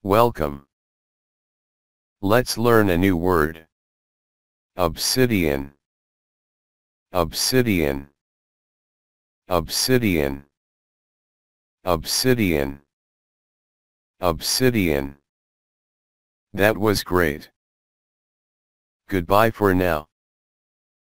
Welcome. Let's learn a new word. Obsidian. Obsidian. Obsidian. Obsidian. Obsidian. That was great. Goodbye for now.